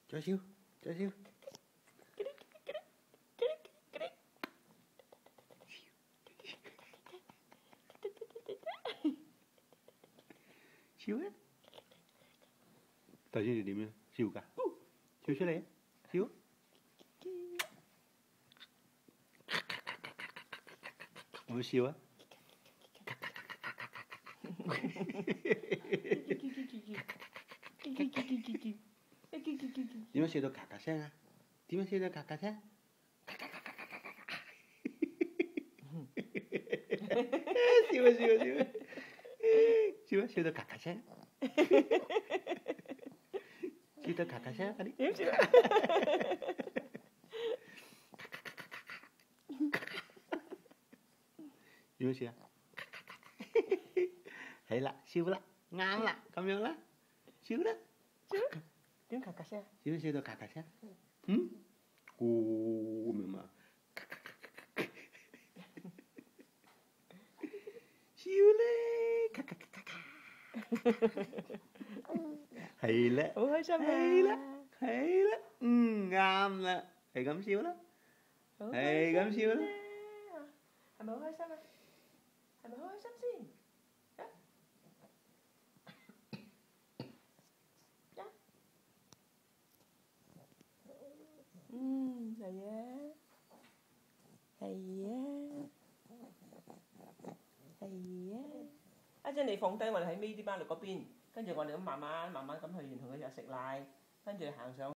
Cho siêu, cho siêu. Siêu á. Tại vì điểm siêu cả. Siêu siêu đấy. Siêu. Ủa siêu á. 디마시에도 가까샤. 디마시에도 가까샤. siêu siêu siêu. 디마시에도 가까샤. siêu 가까샤 아니? siêu. 디마시야. hay là siêu là ngang là cầm nhau là siêu đó. Tiếng 가까샤. 디마시에도 가까샤. 응? 오, 엄마. siêu 카카카카. hay là Ủa sao mà hay là ngang là hay gắm siêu đó. hay gắm siêu đó. 係咪好開心啊？係咪好開心先？係啊，係啊，係啊。一陣你放低我哋喺尾啲巴律嗰邊，跟住我哋咁慢慢咁去，然後佢就食奶，跟住行上。